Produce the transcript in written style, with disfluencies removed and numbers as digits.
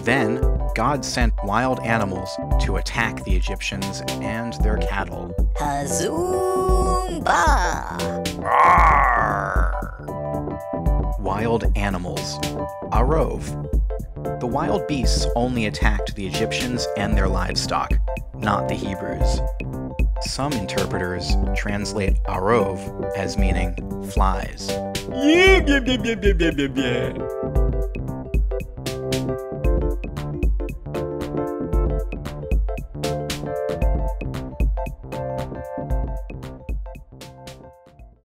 Then, God sent wild animals to attack the Egyptians and their cattle. Hazumba! Wild animals. Arov. The wild beasts only attacked the Egyptians and their livestock, not the Hebrews. Some interpreters translate Arov as meaning flies.